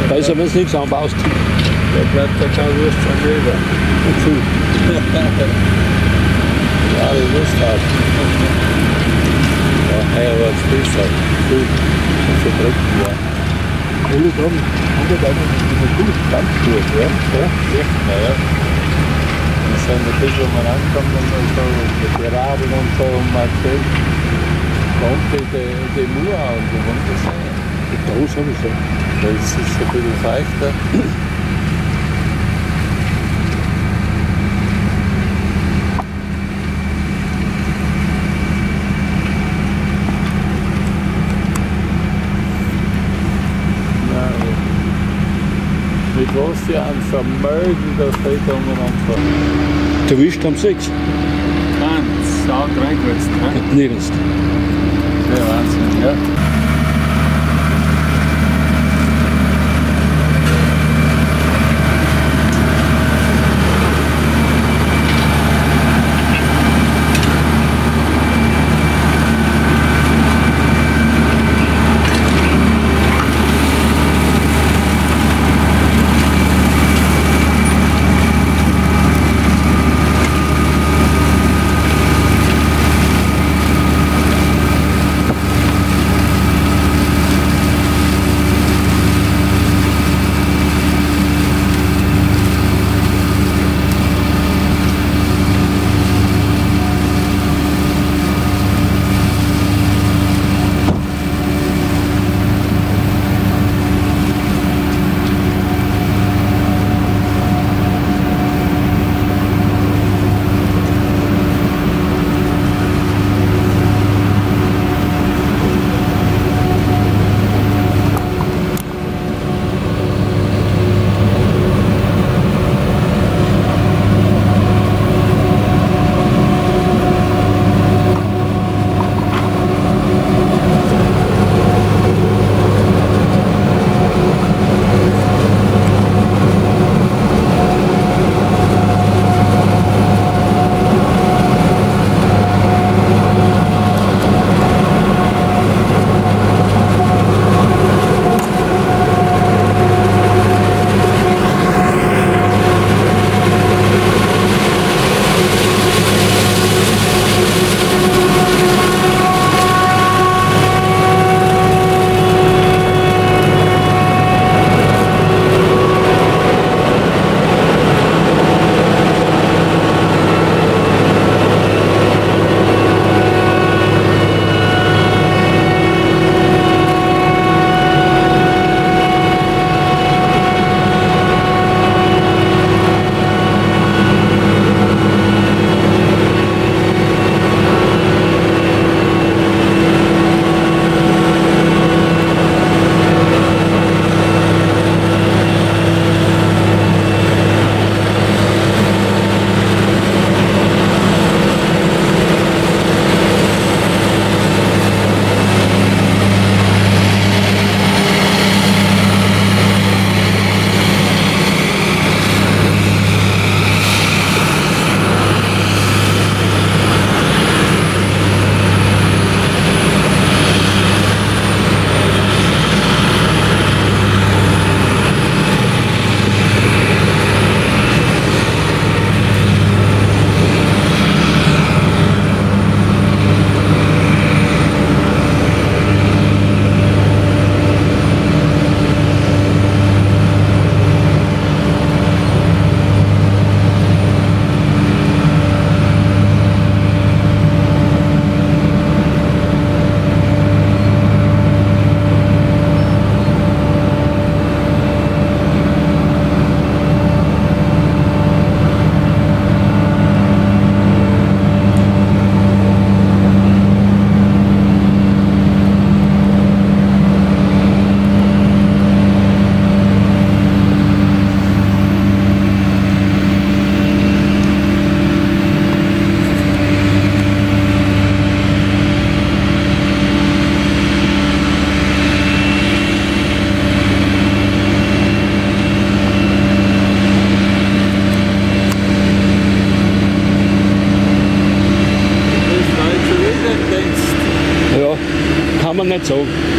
Besser, wenn du nichts anbaust. Da bleibt ja keine Wurst am Weber. Dazu. Ja, die Wurst hat. Ja, heuer war es besser. Viel. Und verdrückt, ja. Ich würde sagen, 100 Euro ist eine gute Ganz gut, ja. Ja, echt, ja. Wir sind ein bisschen, wenn man ankommt, und so mit den Radeln und so, und man erzählt, kommt die Mauer und wo wohnt das sein? Da sowieso. Das ist ein bisschen feuchter. Mit was für ein Vermögen das heute umeinander Du wischt am 6. ganz arg reingesetzt. Ne? Nirgends. Der Wahnsinn, ja. Kann man nicht sagen.